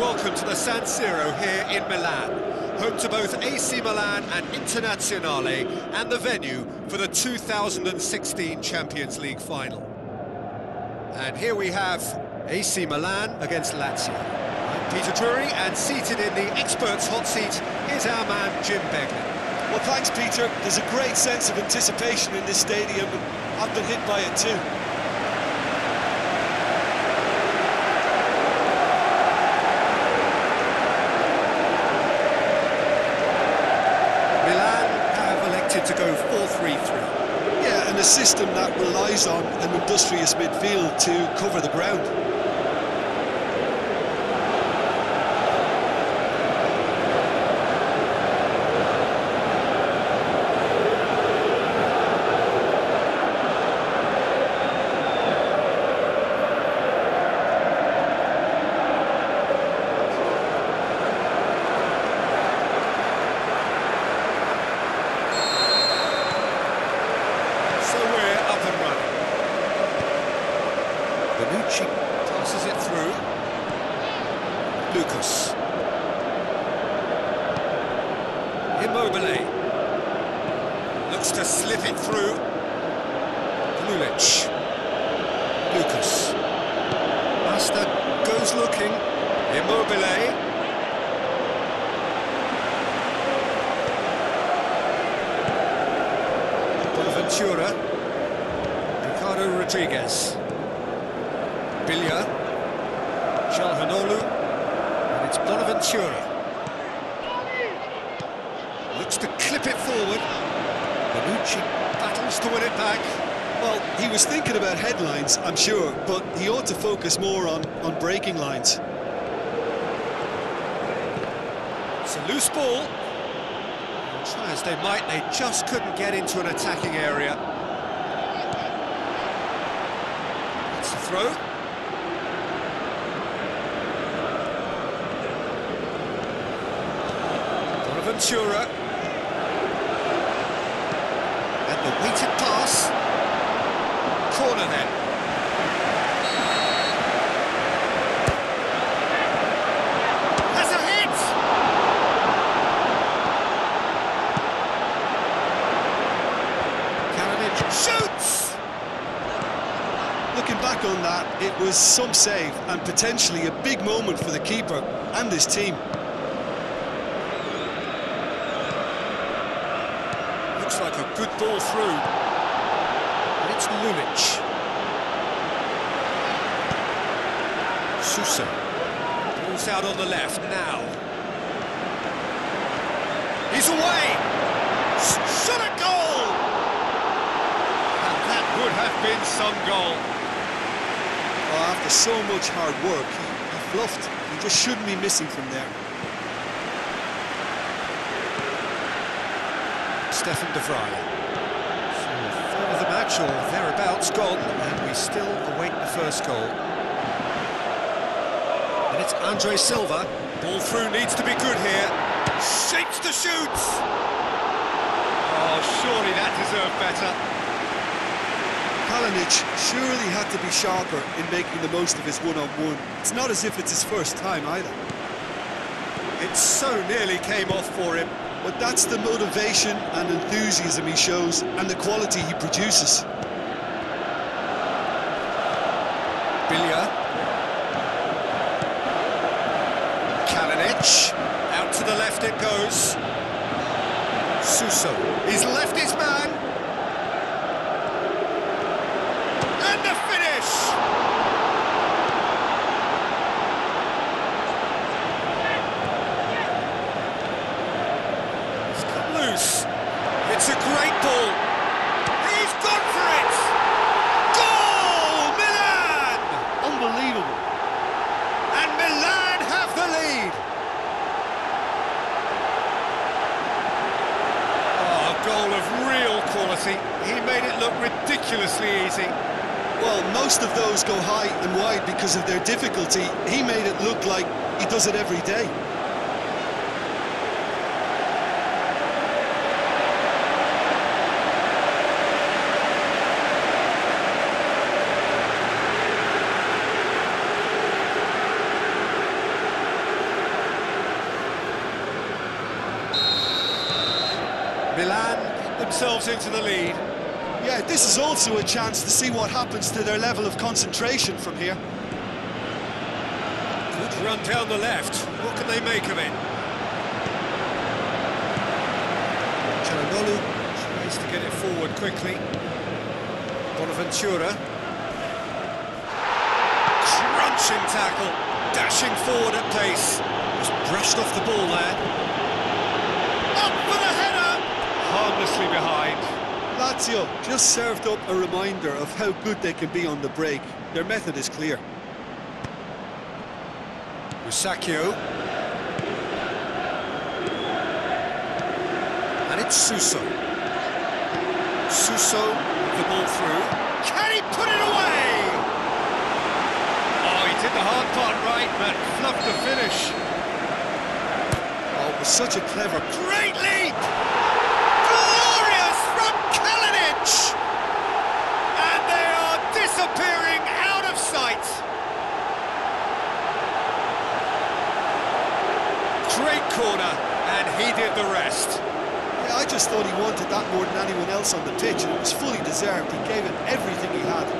welcome to the San Siro here in Milan, home to both AC Milan and Internazionale, and the venue for the 2016 Champions League final. And here we have AC Milan against Lazio. I'm Peter Drury, and seated in the experts' hot seat is our man Jim Beglin. Well, thanks, Peter. There's a great sense of anticipation in this stadium, and I've been hit by it too. To go 4-3-3. Yeah, and a system that relies on an industrious midfield to cover the ground. Passes it through. Lucas. Immobile. Looks to slip it through. Lulic. Lucas. Master goes looking. Immobile. Bonaventura. Ricardo Rodriguez. Biglia, Calhanoglu, and it's Bonaventura. Looks to clip it forward. Bonucci battles to win it back. Well, he was thinking about headlines, I'm sure, but he ought to focus more on breaking lines. It's a loose ball. And try as they might, they just couldn't get into an attacking area. It's the throw. Ventura, and the weighted pass, corner then. Has a hit! Kalinic shoots! Looking back on that, it was some save and potentially a big moment for the keeper and his team. Looks like a good ball through. And it's Lulic. Sousa. Ball's out on the left now. He's away! Shot a goal! And that would have been some goal. Well, after so much hard work, he fluffed. He just shouldn't be missing from there. Stefan de Vrij. So, third of the match, or thereabouts, gone, and we still await the first goal. And it's Andre Silva. Ball through, needs to be good here. Shapes to shoot! Oh, surely that deserved better. Kalinic surely had to be sharper in making the most of his one-on-one. It's not as if it's his first time either. It so nearly came off for him. But that's the motivation and enthusiasm he shows, and the quality he produces. Biglia. Kalinic. Out to the left it goes. Sousa. He's left his man. And the finish! It's a great ball. He's gone for it! Goal! Milan! Unbelievable. And Milan have the lead. Oh, a goal of real quality. He made it look ridiculously easy. Well, most of those go high and wide because of their difficulty. He made it look like he does it every day. Milan get themselves into the lead. Yeah, this is also a chance to see what happens to their level of concentration from here. Good run down the left. What can they make of it? Çalhanoğlu tries to get it forward quickly. Bonaventura. Crunching tackle, dashing forward at pace. Just brushed off the ball there. Up for the header! Harmlessly behind. Lazio just served up a reminder of how good they can be on the break. Their method is clear. Musacchio. And it's Suso. Suso, the ball through. Can he put it away? Oh, he did the hard part right, but fluffed the finish. Oh, it was such a clever... Great leap! Glorious from Kalinic! And they are disappearing out of sight. Great corner, and he did the rest. Yeah, I just thought he wanted that more than anyone else on the pitch, and it was fully deserved. He gave it everything he had.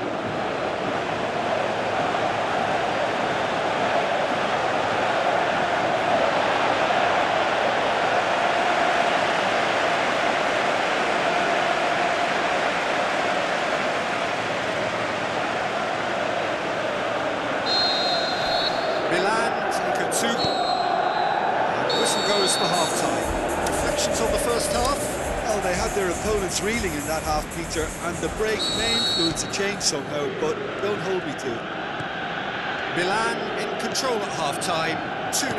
Milan take a 2. And whistle goes for half-time. Reflections on the first half? Well, they had their opponents reeling in that half, Peter, and the break may influence a change somehow, but don't hold me to it. Milan in control at half-time, 2-0.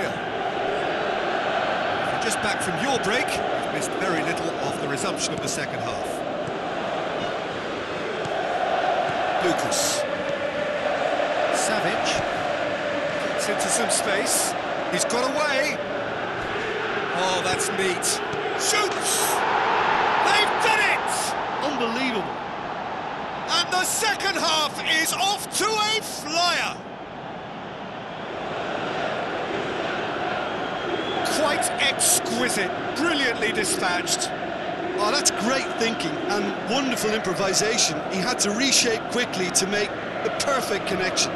If you're just back from your break, you've missed very little of the resumption of the second half. Lucas. Savic gets into some space. He's got away. Oh, that's neat. Shoots! They've done it! Unbelievable. And the second half is off to a flyer. Quite exquisite, brilliantly dispatched. Oh, that's great thinking and wonderful improvisation. He had to reshape quickly to make the perfect connection.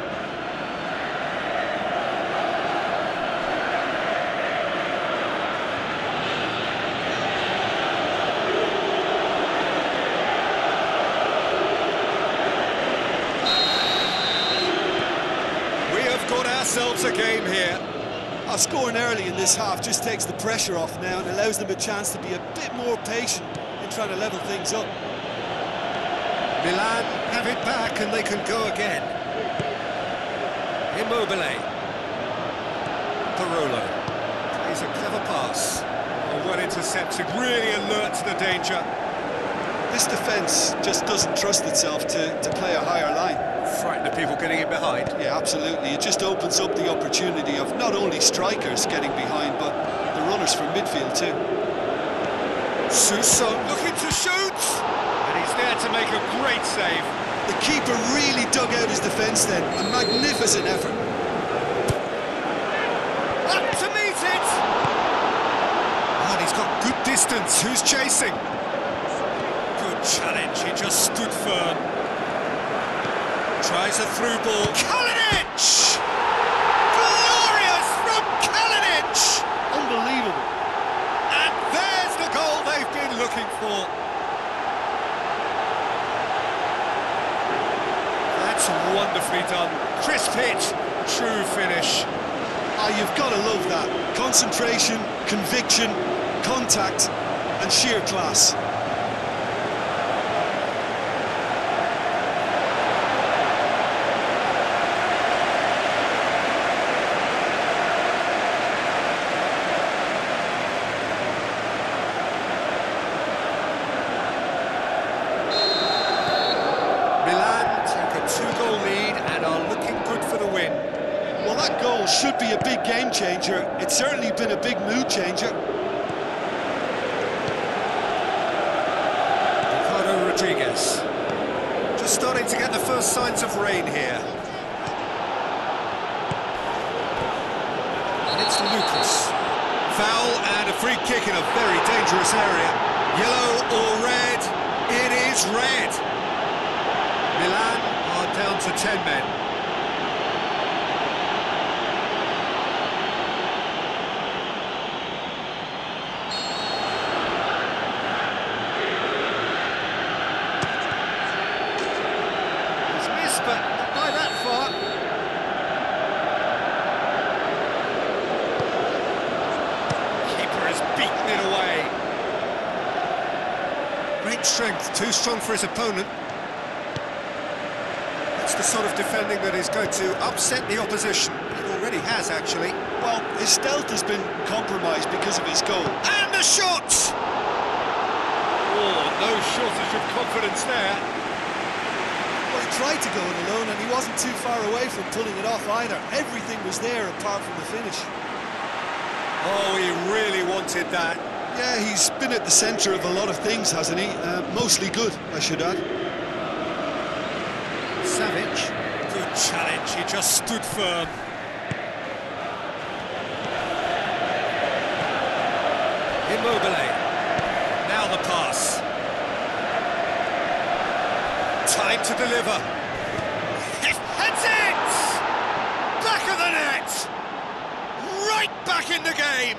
We have got ourselves a game here. Scoring early in this half just takes the pressure off now and allows them a chance to be a bit more patient in trying to level things up. Milan have it back and they can go again. Immobile. Parolo plays a clever pass. Oh, well intercepted, really alert to the danger. This defence just doesn't trust itself to play a higher line. Frightened of people getting in behind. Yeah, absolutely. It just opens up the opportunity of not only strikers getting behind, but the runners from midfield too. Suso looking to shoot! And he's there to make a great save. The keeper really dug out his defence then. A magnificent effort. Up to meet it! And he's got good distance. Who's chasing? Good challenge. He just stood firm. Tries a through ball. Kalinic! Glorious from Kalinic! Unbelievable. And there's the goal they've been looking for. That's wonderfully done. Crisp hit, true finish. Ah, you've got to love that. Concentration, conviction, contact, and sheer class. Well, that goal should be a big game changer. It's certainly been a big mood changer. Ricardo Rodriguez. Just starting to get the first signs of rain here. And it's Lucas. Foul and a free kick in a very dangerous area. Yellow or red? It is red. Milan are down to 10 men. He's missed, but not by that far. Keeper has beaten it away. Great strength, too strong for his opponent. That's the sort of defending that is going to upset the opposition. It already has, actually. Well, his stealth has been compromised because of his goal. And the shot! Oh, no shortage of confidence there. Well, he tried to go it alone and he wasn't too far away from pulling it off either. Everything was there apart from the finish. Oh, he really wanted that. Yeah, he's been at the centre of a lot of things, hasn't he? Mostly good, I should add. Savic, good challenge, he just stood firm. Immobile, now the pass. Time to deliver. Heads it! Back of the net! Right back in the game!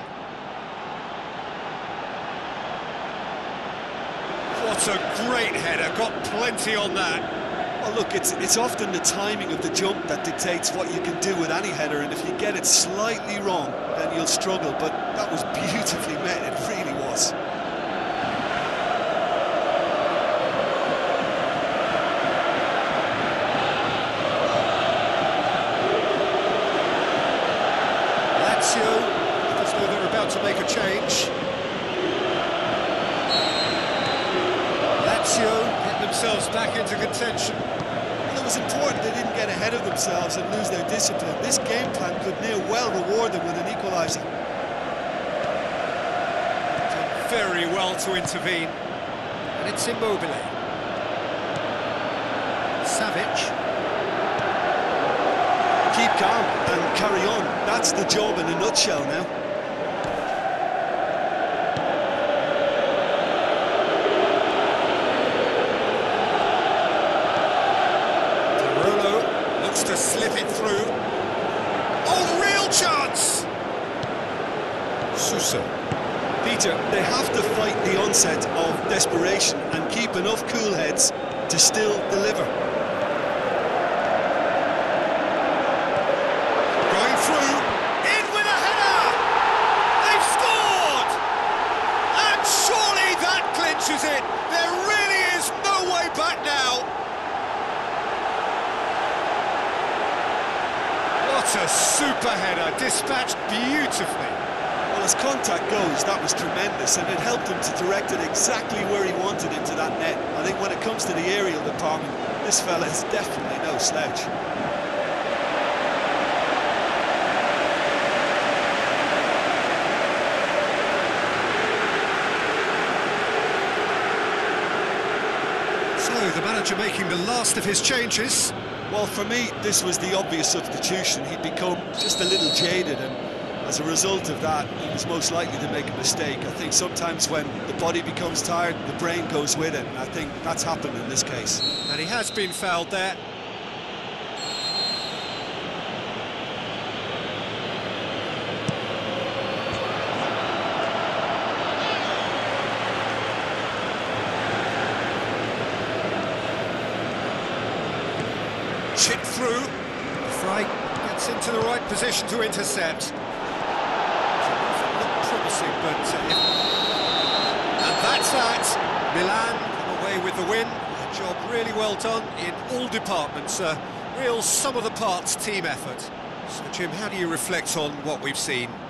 What a great header, got plenty on that. Well, look, it's often the timing of the jump that dictates what you can do with any header, and if you get it slightly wrong, then you'll struggle, but that was beautifully met, it really was. Lazio, as though they're about to make a change. Lazio get themselves back into contention. Well, it was important they didn't get ahead of themselves and lose their discipline. This game plan could near well reward them with an equaliser. Done very well to intervene. And it's Immobile. Savic. Keep calm and carry on. That's the job in a nutshell now. To slip it through. Oh, real chance! Sousa. Peter, they have to fight the onset of desperation and keep enough cool heads to still deliver. Going through, in with a header! They've scored! And surely that clinches it! There really is no way back now! What a super header, dispatched beautifully. Well, as contact goes, that was tremendous, and it helped him to direct it exactly where he wanted into that net. I think when it comes to the aerial department, this fella is definitely no slouch. So, the manager making the last of his changes. Well, for me, this was the obvious substitution. He'd become just a little jaded, and as a result of that, he was most likely to make a mistake. I think sometimes when the body becomes tired, the brain goes with it, and I think that's happened in this case. And he has been fouled there. Chip through. Frey gets into the right position to intercept. Looked promising, but and that's that. Milan come away with the win. A job really well done in all departments. A real sum of the parts team effort. So, Jim, how do you reflect on what we've seen?